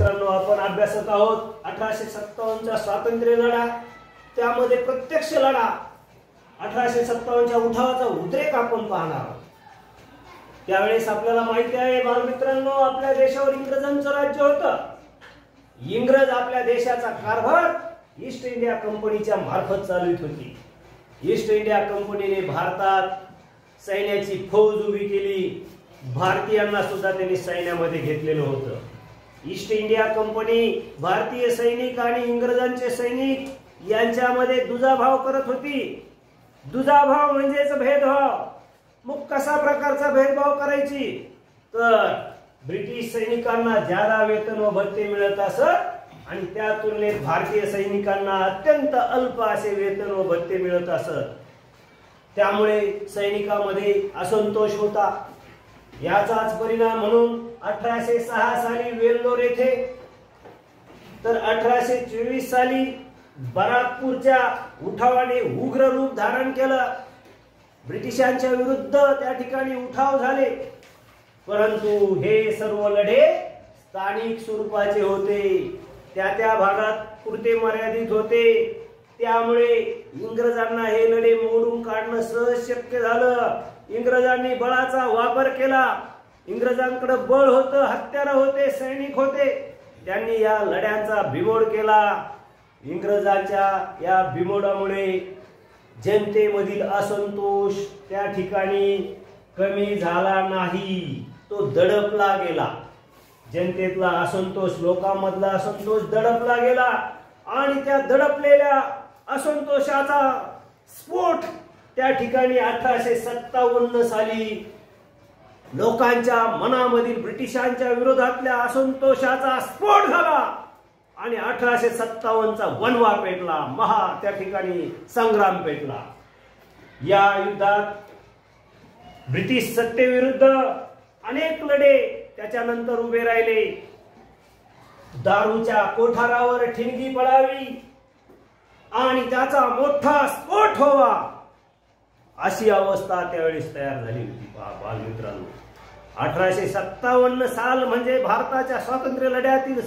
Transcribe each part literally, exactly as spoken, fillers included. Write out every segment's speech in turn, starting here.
बालमित्रांनो, आपण अभ्यासत आहोत अठराशे सत्तावन्नचा स्वातंत्र्य लढा. त्यामध्ये प्रत्यक्ष लढा अठराशे सत्तावन्नच्या उठावाचा उद्रेक आपण पाहणार आहोत. त्यावेळेस आपल्याला माहिती आहे बालमित्रांनो, आपल्या देशावर इंग्रजांचं राज्य होतं. इंग्रज आपल्या देशाचा कारभार ईस्ट इंडिया कंपनीच्या मार्फत चालवित होती. ईस्ट इंडिया कंपनीने भारतात सैन्याची फौज उभी केली. भारतीयांना सुद्धा त्यांनी सैन्यामध्ये घेतलेलं होतं. ईस्ट इंडिया कंपनी भारतीय सैनिक आणि इंग्रजांचे सैनिक यांच्यामध्ये दुजाभाव करत होती. दुजाभाव म्हणजेच भेदभाव. मग कसा प्रकारचा भेदभाव करायची, तर ब्रिटिश सैनिकांना जादा वेतन व भत्ते मिळत असत आणि त्या तुलनेत भारतीय सैनिकांना अत्यंत अल्प असे वेतन व भत्ते मिळत असत. त्यामुळे सैनिकांमध्ये असंतोष होता. याचाच परिणाम म्हणून अठराशे सहा साली वेल्लोर येथे, तर अठराशे चोवीस साली बराकपूरच्या उठावाने उग्र रूप धारण केलं. ब्रिटिशांच्या विरुद्ध त्या ठिकाणी उठाव झाले. परंतु हे सर्व लढे स्थानिक स्वरूपाचे होते, त्या त्या भागात पुरते मर्यादित होते. त्यामुळे इंग्रजांना हे लढे मोडून काढणं सहज शक्य झालं. इंग्रजांनी बळाचा वापर केला. इंग्रजांकडे बळ होतं, हत्यारं होते, सैनिक होते. त्यांनी या लढ्यांचा बिमोड केला. इंग्रजांच्या या बिमोडामुळे जनतेमधील असंतोष त्या ठिकाणी कमी झाला नाही, तो दडपला गेला. जनतेतला असंतोष, लोकांमधला असंतोष दडपला गेला आणि त्या दडपलेल्या असंतोषाचा स्फोट त्या ठिकाणी अठराशे सत्तावन्न साली लोकांच्या मनामधील ब्रिटिशांच्या विरोधातल्या असंतोषाचा स्फोट झाला आणि अठराशे सत्तावन्नचा वनवा पेटला, महा त्या ठिकाणी संग्राम पेटला. या युद्धात ब्रिटिश सत्तेविरुद्ध अनेक लढे त्याच्यानंतर उभे राहिले. दारूच्या कोठारावर ठिणगी पडावी आणि त्याचा मोठा स्फोट व्हावा, अशी अवस्था त्यावेळेस तयार झाली होती. बालमित्रांनो, अठराशे सत्तावन्न साल म्हणजे भारताच्या स्वातंत्र्य लढ्यातील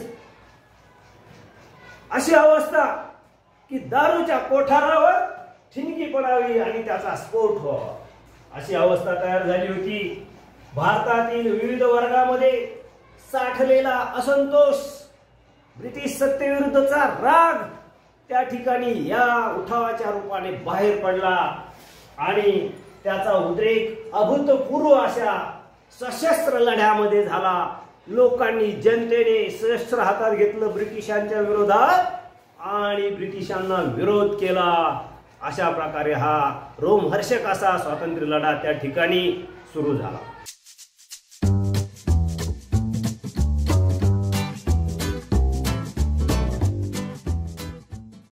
अशी अवस्था की दारूच्या कोठारावर ठिणगी पडावी आणि त्याचा स्फोट व्हावा, अशी अवस्था तयार झाली होती. भारतातील विविध वर्गामध्ये साठलेला असंतोष, ब्रिटिश सत्तेविरुद्धचा राग त्या ठिकाणी या उठावाच्या रूपाने बाहेर पडला आणि त्याचा उद्रेक अभूतपूर्व अशा सशस्त्र लढ्यामध्ये झाला. लोकांनी, जनतेने शस्त्र हातात घेतलं ब्रिटिशांच्या विरोधात आणि ब्रिटिशांना विरोध केला. अशा प्रकारे हा रोमहर्षक असा स्वातंत्र्य लढा त्या ठिकाणी सुरू झाला.